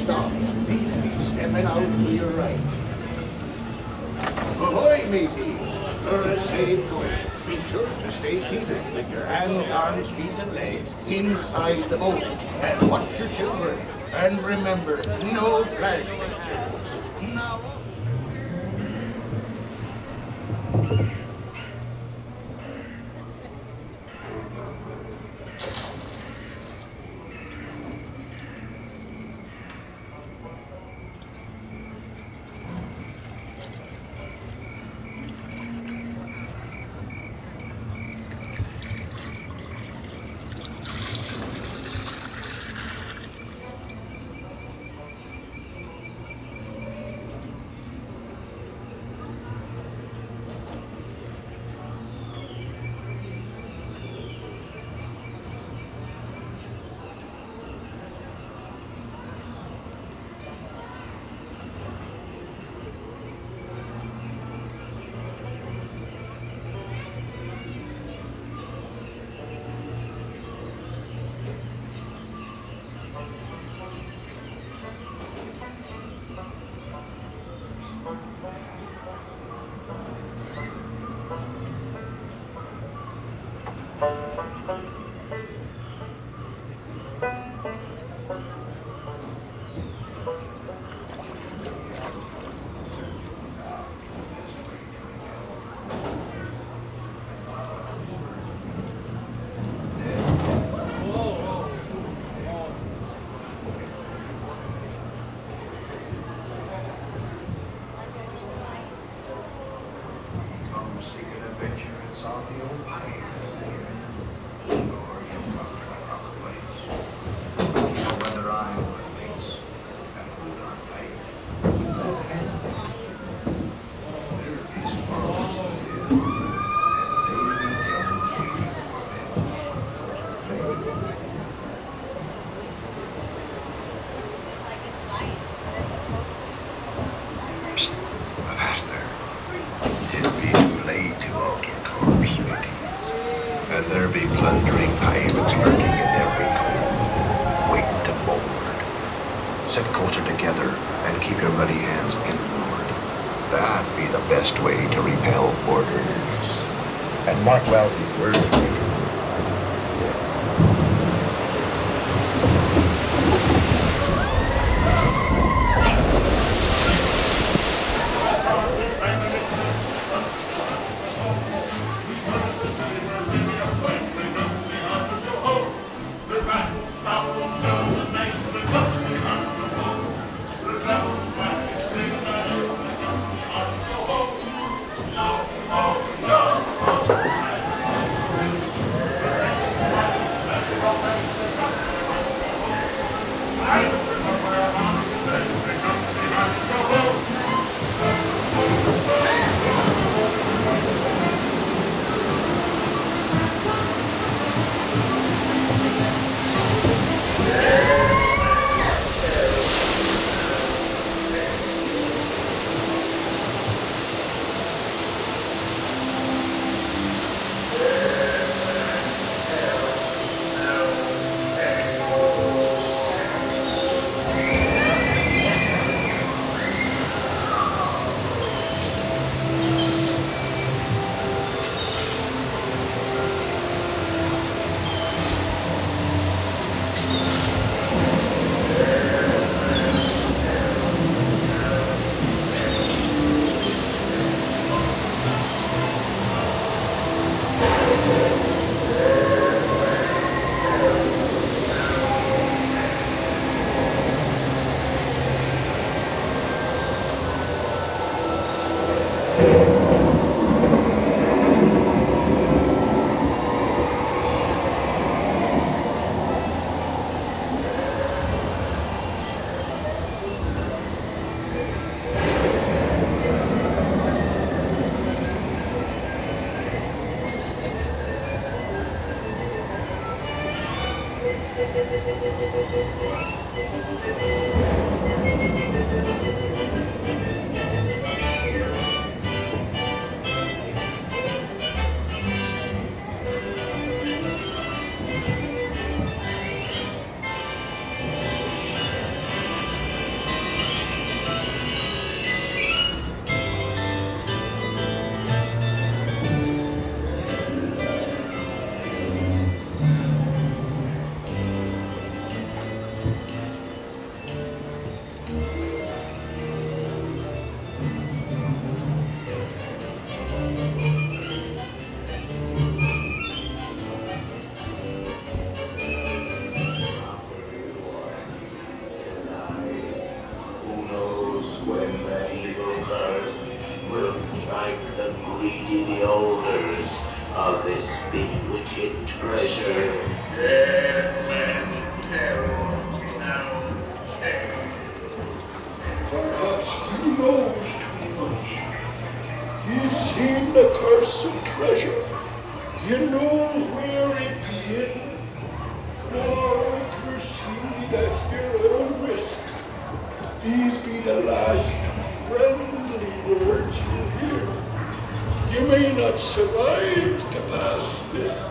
stops. Please be stepping out to your right. Ahoy, mateys! For a safe voyage, be sure to stay seated with your hands, arms, feet, and legs inside the boat. And watch your children. And remember, no flash pictures. Now. There be plundering pirates lurking in every corner, waiting to board. Sit closer together and keep your ruddy hands inboard. That be the best way to repel boarders. And mark well the words. greedy beholders of this bewitching treasure. Dead men tell no tale. Perhaps he knows too much. He's seen the cursed treasure. He knows where it be hidden. Now I perceive that here at a risk, these be the last friendly words you hear. You may not survive to pass this.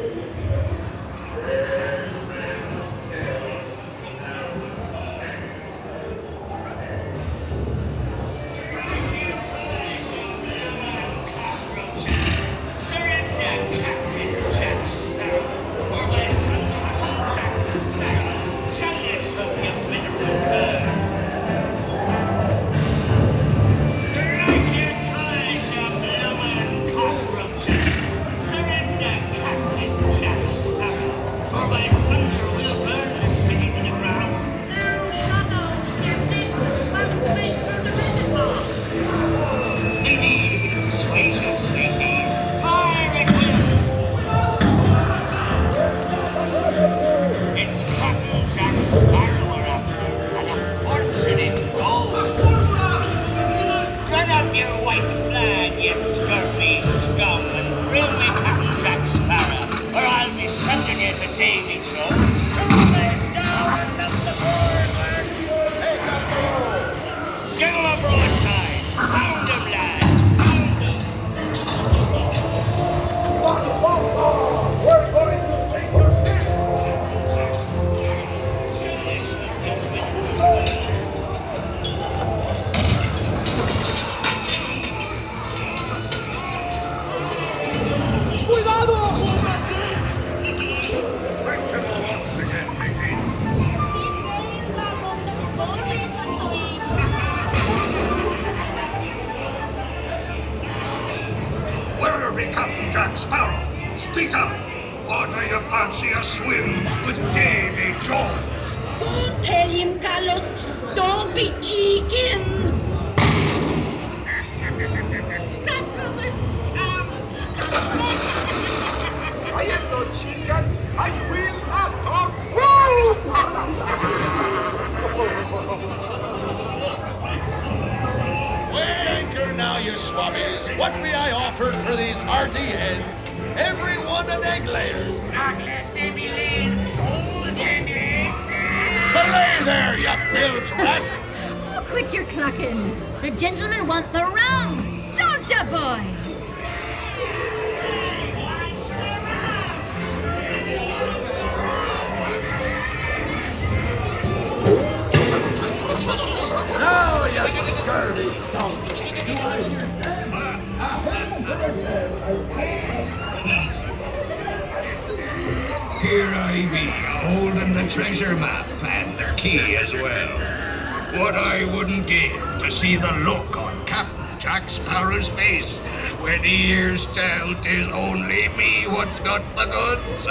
Here I be, holding the treasure map and the key as well. What I wouldn't give to see the look on Captain Jack Sparrow's face when he hears tell 'tis only me what's got the goods.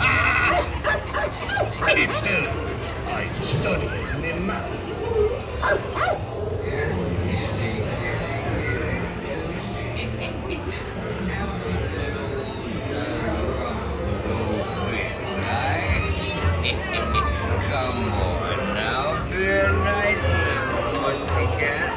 Keep still. I'm studying the map. Come on now, feel nice little pussycat.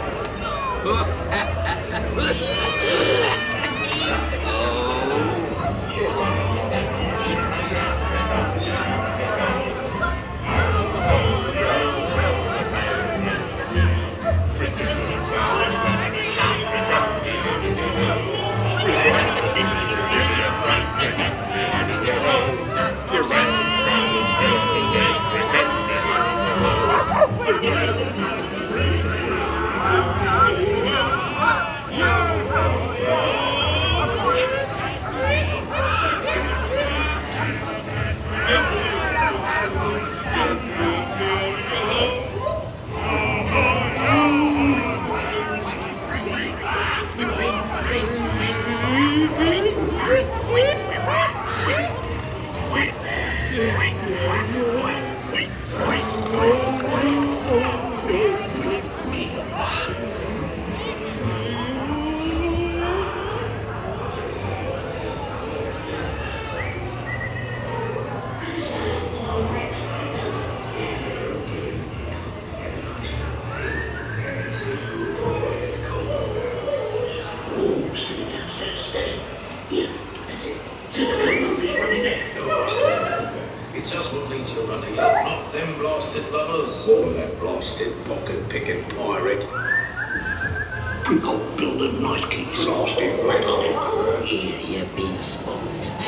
blasted lovers. Or that blasted pocket-picking pirate. We can't build them nice keys. Blasted metal. Here you've been spotted.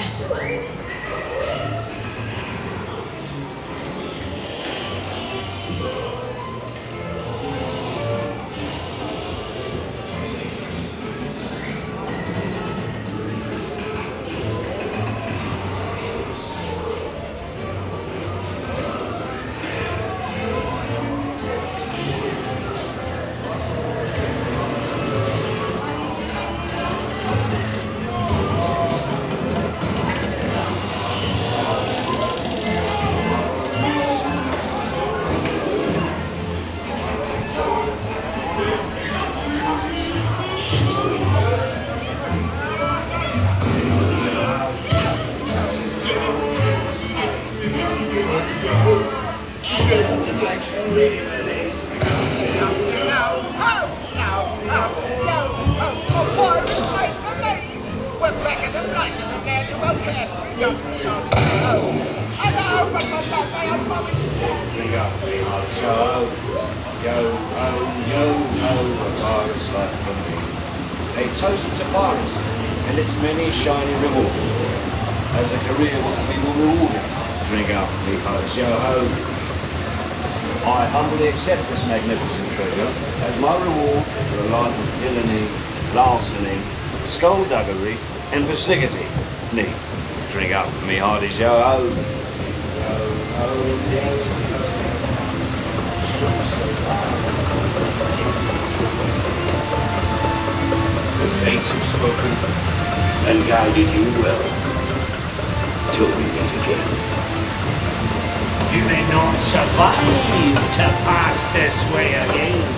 A toast to pirates and its many shiny rewards. As a career what can be more rewarding? Drink up, me hearts, yo ho. I humbly accept this magnificent treasure as my reward for a life of villainy, larceny, skullduggery, and persnickety. Me, drink up, me hearties, yo ho. Yo ho, yo. The fates have spoken and guided you well. Till we meet again. You may not survive to pass this way again.